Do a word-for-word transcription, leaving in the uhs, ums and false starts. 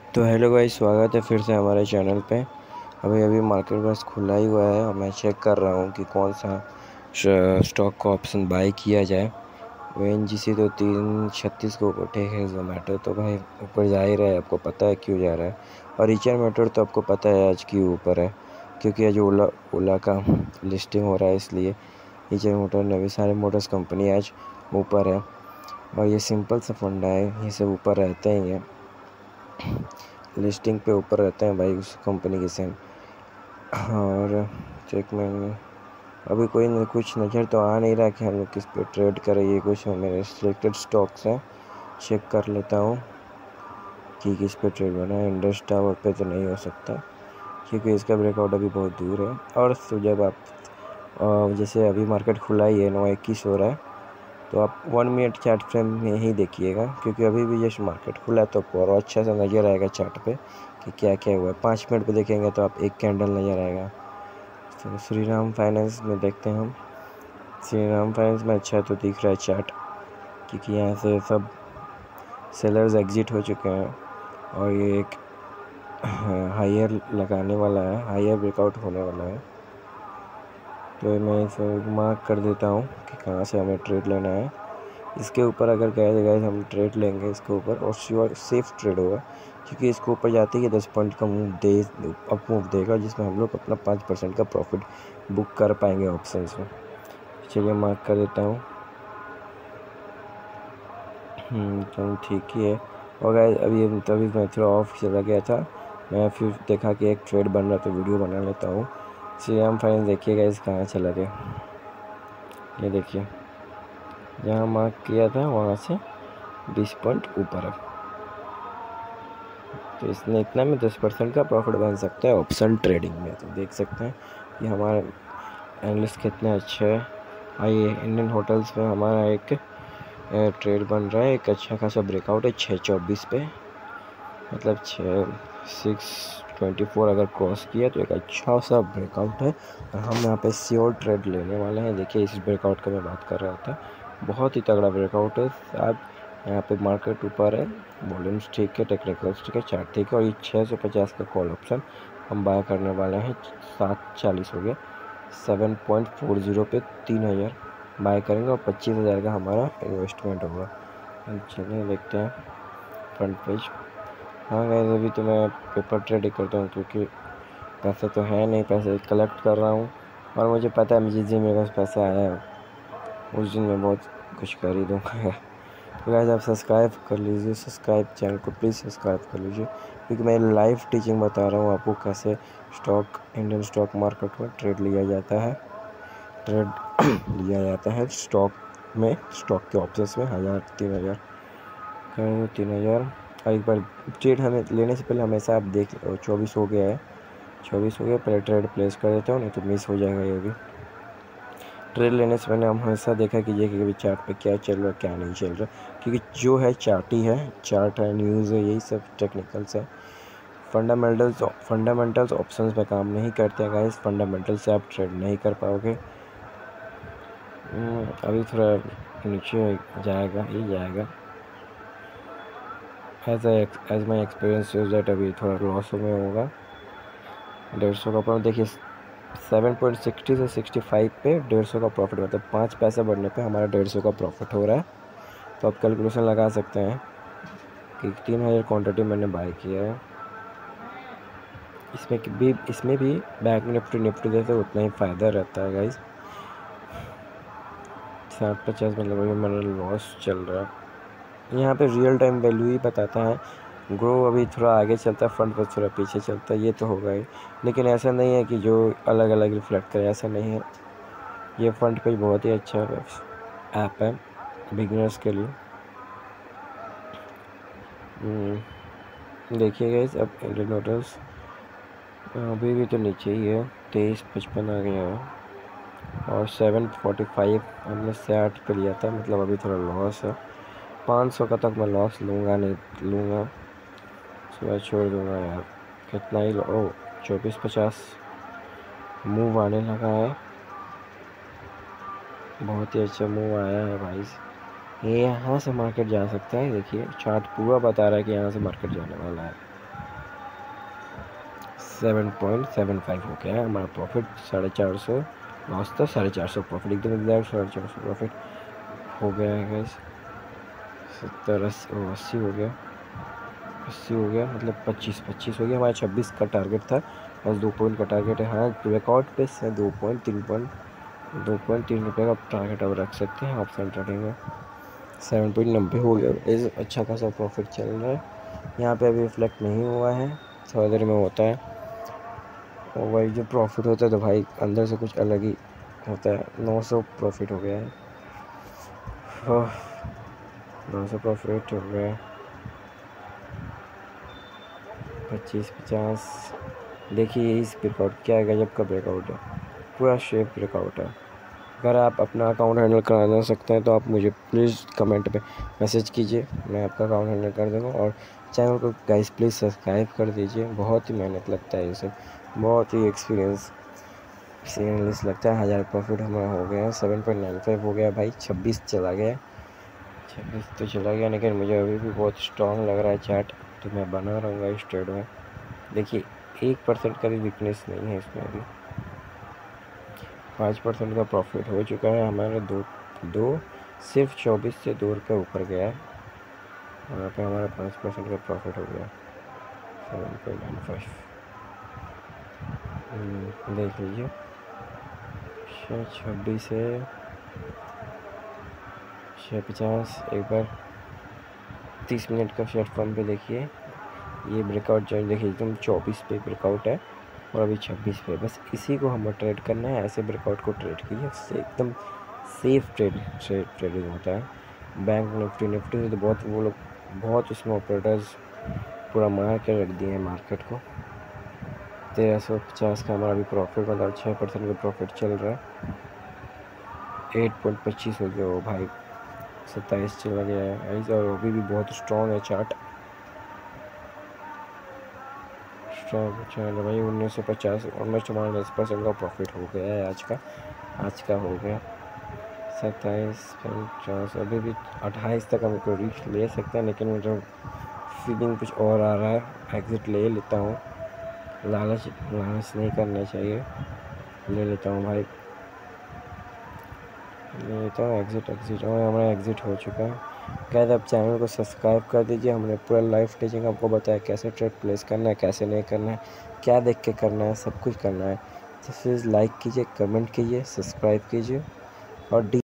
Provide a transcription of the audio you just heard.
तो hello guys, स्वागत है फिर से हमारे चैनल पे। अभी अभी मार्केट बस खुला ही हुआ है और मैं चेक कर रहा हूँ कि कौन सा स्टॉक का ऑप्शन बाय किया जाए। ओ एन जी सी तो तीन छत्तीस को उठे है, जोमेटो तो भाई ऊपर जा ही रहा है, आपको पता है क्यों जा रहा है। और रीचर मोटर तो आपको पता है आज क्यों ऊपर है, क्योंकि आज ओला ओला का लिस्टिंग हो रहा है, इसलिए रीचर मोटर नवी सारे मोटर्स कंपनी आज ऊपर है। और ये सिंपल सा फंडा है, ये सब ऊपर रहते ही हैं, लिस्टिंग पे ऊपर रहते हैं भाई उस कंपनी के सेम। और चेक में अभी कोई न, कुछ नज़र तो आ नहीं रहा कि हम लोग किस पे ट्रेड करें। ये कुछ मेरे सिलेक्टेड स्टॉक्स हैं, चेक कर लेता हूँ कि किस पे ट्रेड बना है। इंडस टावर पे तो नहीं हो सकता, क्योंकि इसका ब्रेकआउट अभी बहुत दूर है। और तो जब आप जैसे अभी मार्केट खुला ही है, नौ इक्कीस हो रहा है, तो आप वन मिनट चार्ट फ्रेम में ही देखिएगा, क्योंकि अभी भी जैसे मार्केट खुला है तो आपको और अच्छा सा नज़र आएगा चार्ट पे कि क्या क्या हुआ है। पाँच मिनट पे देखेंगे तो आप एक कैंडल नज़र आएगा। तो श्री राम फाइनेंस में देखते हैं हम। श्री राम फाइनेंस में अच्छा तो दिख रहा है चार्ट, क्योंकि यहाँ से सब सेलर्स एग्जिट हो चुके हैं और ये एक हायर लगाने वाला है, हायर ब्रेकआउट होने वाला है। तो मैं इसे मार्क कर देता हूँ कि कहाँ से हमें ट्रेड लेना है। इसके ऊपर अगर गए गए हम ट्रेड लेंगे इसके ऊपर, और श्योर सेफ ट्रेड होगा, क्योंकि इसके ऊपर जाते ही दस पॉइंट का मूव दे अप मूव देगा, जिसमें हम लोग अपना पाँच परसेंट का प्रॉफिट बुक कर पाएंगे ऑप्शंस में। चलिए मार्क कर देता हूँ। चलो ठीक ही है। और गाइस अभी तभी मैं थोड़ा ऑफ चला गया था, मैं फिर देखा कि एक ट्रेड बन रहा तो वीडियो बना लेता हूँ। श्री राम फाइनेंस देखिएगा इस कहाँ चला गया, ये देखिए जहाँ मार्क किया था वहाँ से बीस पॉइंट ऊपर है। तो इसने इतना में दस परसेंट का प्रॉफिट बन सकता है ऑप्शन ट्रेडिंग में। तो देख सकते हैं कि हमारे एनालिस्ट कितने अच्छे हैं। आइए, इंडियन होटल्स में हमारा एक ट्रेड बन रहा है, एक अच्छा खासा ब्रेकआउट है छः चौबीस पे, मतलब छः सिक्स ट्वेंटी फोर अगर क्रॉस किया तो एक अच्छा सा ब्रेकआउट है, और हम यहाँ पे श्योर ट्रेड लेने वाले हैं। देखिए इस ब्रेकआउट का मैं बात कर रहा था, बहुत ही तगड़ा ब्रेकआउट है। अब यहाँ पे मार्केट ऊपर है, वॉल्यूम्स ठीक है, टेक्निकल्स ठीक है, चार्ट ठीक है, और ये छः सौ पचास का कॉल ऑप्शन हम बाय करने वाले हैं। सात चालीस हो गया, सेवन पॉइंट फोर ज़ीरो पे तीन हज़ार बाय करेंगे और पच्चीस हज़ार का हमारा इन्वेस्टमेंट होगा। चलिए देखते हैं फ्रंट पेज। हाँ गाइस, अभी तो मैं पेपर ट्रेडिंग करता हूँ, क्योंकि पैसे तो है नहीं, पैसे कलेक्ट कर रहा हूँ। और मुझे पता है जिस दिन मेरे पास पैसा आया है उस दिन मैं बहुत कुछ कर ही दूँगा। तो गाइस आप सब्सक्राइब कर लीजिए, सब्सक्राइब चैनल को प्लीज़ सब्सक्राइब कर लीजिए, क्योंकि मैं लाइव टीचिंग बता रहा हूँ आपको कैसे स्टॉक इंडियन स्टॉक मार्केट में ट्रेड लिया जाता है ट्रेड लिया जाता है स्टॉक में, स्टॉक के ऑप्शंस में। हज़ार तीन हज़ार कर तीन हज़ार और एक बार ट्रेड हमें लेने से पहले हमेशा आप देख, चौबीस हो गया है, चौबीस हो गया, पहले ट्रेड प्लेस कर देता हूँ, नहीं तो मिस हो जाएगा ये भी। ट्रेड लेने से पहले हम हमेशा देखा कीजिए कि अभी चार्ट पे क्या चल रहा है क्या नहीं चल रहा, क्योंकि जो है चार्ट ही है, चार्ट है, न्यूज़ है, यही सब टेक्निकल्स है। फंडामेंटल्स फंडामेंटल्स ऑप्शंस पे काम नहीं करते हैं गाइस, फंडामेंटल से आप ट्रेड नहीं कर पाओगे। अभी थोड़ा नीचे जाएगा, ये जाएगा। As as my experience is that अभी थोड़ा लॉस में होगा। डेढ़ सौ का प्रॉफिट देखिए, सेवन पॉइंट सिक्सटी से सिक्सटी फाइव पे डेढ़ सौ का प्रॉफिट, मतलब पाँच पैसे बढ़ने पे हमारा डेढ़ सौ का प्रॉफिट हो रहा है। तो आप कैलकुलेशन लगा सकते हैं कि तीन हज़ार क्वान्टिटी मैंने बाय किया है। इसमें भी इसमें भी बैंक निफ्टी निफ्टी जैसे उतना ही फ़ायदा रहता है गाइस। साठ पचास मतलब अभी मेरा लॉस चल रहा है। यहाँ पे रियल टाइम वैल्यू ही बताता है। ग्रो अभी थोड़ा आगे चलता है, फ्रंट पर थोड़ा पीछे चलता है, ये तो होगा ही, लेकिन ऐसा नहीं है कि जो अलग अलग रिफ्लेक्ट करे, ऐसा नहीं है। ये फ्रंट पेज बहुत ही अच्छा ऐप है बिगिनर्स के लिए। देखिए गाइस, अब इंडियन होटल्स अभी भी तो नीचे ही है, तेईस पचपन आ गया है, और सेवन फोर्टी फाइव हमने साठ पे लिया था, मतलब अभी थोड़ा लॉस है। पाँच सौ का तक मैं लॉस लूँगा नहीं लूँगा, उसके बाद छोड़ दूँगा यार, कितना ही ओ चौबीस पचास मूव आने लगा है, बहुत ही अच्छा मूव आया है भाई। ये यहाँ से मार्केट जा सकता है, देखिए चार्ट पूरा बता रहा है कि यहाँ से मार्केट जाने वाला है। सेवन पॉइंट सेवन फाइव हो गया है हमारा प्रॉफिट। साढ़े चार सौ लॉस था, साढ़े चार सौ प्रॉफिट, एकदम एग्जैक्ट साढ़े चार सौ प्रॉफिट हो गया है गाइस। सत्तर अस्सी अस्सी हो गया, अस्सी हो गया, मतलब पच्चीस पच्चीस हो गया। हमारा छब्बीस का टारगेट था, बस दो पॉइंट का टारगेट है। हाँ रिकॉर्ड पे से दो पॉइंट तीन पॉइंट दो पॉइंट तीन रुपये का टारगेट अब रख सकते हैं ऑप्शन ट्रेडिंग में। सेवन पॉइंट नब्बे हो गया, इस अच्छा खासा प्रॉफिट चल रहा है। यहाँ पे अभी रिफ्लेक्ट नहीं हुआ है, थोड़ा देर में होता है। और भाई जो प्रॉफिट होता है तो भाई अंदर से कुछ अलग ही होता है। नौ सौ प्रॉफिट हो गया है, नौ सौ प्रॉफिट हो गया है। पच्चीस पचास, देखिए इस ब्रेकआउट क्या गजब का ब्रेकआउट है, पूरा शेप ब्रेकआउट है। अगर आप अपना अकाउंट हैंडल कराना सकते हैं तो आप मुझे प्लीज़ कमेंट पे मैसेज कीजिए, मैं आपका अकाउंट हैंडल कर दूँगा। और चैनल को गाइस प्लीज़ सब्सक्राइब कर दीजिए, बहुत ही मेहनत लगता है ये सब, बहुत ही एक्सपीरियंस एक्सपीरियंस लगता है। हज़ार प्रॉफिट हमारा हो गया है, सेवन पॉइंट नाइन फाइव हो गया भाई। छब्बीस चला गया, छब्बीस तो चला गया, लेकिन मुझे अभी भी बहुत स्ट्रॉन्ग लग रहा है चार्ट, तो मैं बना रहूँगा इस ट्रेड में। देखिए एक परसेंट का भी वीकनेस नहीं है इसमें, अभी पाँच परसेंट का प्रॉफिट हो चुका है हमारा। दो दो सिर्फ चौबीस से दो रुपये ऊपर गया है, वहाँ पे हमारा पाँच परसेंट का प्रॉफिट हो गया, सेवन पॉइंट नाइन फाइव। देख लीजिए छब्बीस से छः पचास, एक बार तीस मिनट का शॉर्ट फॉर्म पे देखिए, ये ब्रेकआउट जो देखिए एकदम चौबीस पे ब्रेकआउट है और अभी छब्बीस पे। बस इसी को हमें ट्रेड करना है, ऐसे ब्रेकआउट को ट्रेड कीजिए, इससे एकदम सेफ ट्रेड ट्रेड ट्रेडिंग होता है। बैंक निफ्टी निफ्टी से तो बहुत वो लोग बहुत उसमें ऑपरेटर्स पूरा मार के रख दिए हैं मार्केट को। तेरह सौ पचास का हमारा अभी प्रॉफिट, मतलब छः परसेंट का प्रॉफिट चल रहा है। एट पॉइंट पच्चीस हो गया वो भाई, सत्ताईस चला गया है, और अभी भी बहुत स्ट्रॉन्ग है चार्ट, स्ट्रॉन्ग चल भाई। उन्नीस सौ पचास ऑलमोस्ट हमारा दस परसेंट का प्रॉफिट हो गया है आज का, आज का हो गया सत्ताईस पचास। अभी भी अट्ठाईस तक हम को रीच ले सकते हैं, लेकिन मुझे फीलिंग कुछ और आ रहा है, एग्ज़िट ले लेता हूँ। लालच लालच नहीं करना चाहिए, ले लेता हूँ भाई, ले लेता हूँ एग्ज़िट एग्ज़िट और हमारा एग्ज़िट हो चुका है। गाइस आप चैनल को सब्सक्राइब कर दीजिए, हमने पूरा लाइव टीचिंग आपको बताया कैसे ट्रेड प्लेस करना है, कैसे नहीं करना है, क्या देख के करना है, सब कुछ करना है। तो प्लीज़ लाइक कीजिए, कमेंट कीजिए, सब्सक्राइब कीजिए और डी